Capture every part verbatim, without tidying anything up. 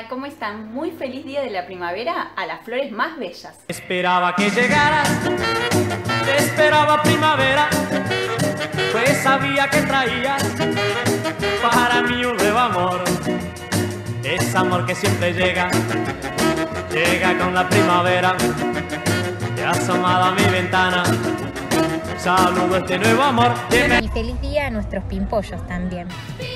Hola, ¿cómo están? Muy feliz día de la primavera a las flores más bellas. Esperaba que llegaras, esperaba primavera, pues sabía que traías para mí un nuevo amor. Es amor que siempre llega, llega con la primavera. He asomado a mi ventana, saludo este nuevo amor. Y feliz día a nuestros pimpollos también.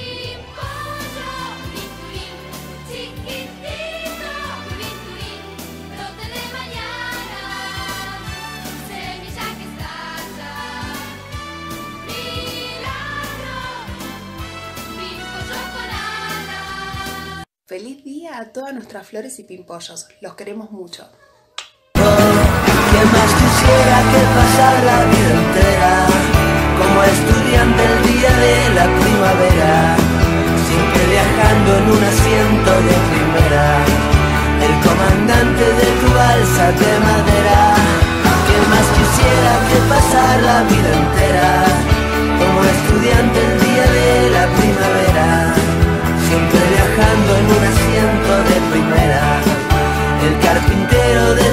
Feliz día a todas nuestras flores y pimpollos, los queremos mucho. ¿Qué más quisiera que pasar la vida entera como estudiante el día de la primavera, siempre viajando en un asiento de primera, el comandante de tu balsa de madera? ¿Qué más quisiera que pasar la vida entera como estudiante el día de la primavera, siempre viajando en un asiento de primera, el carpintero de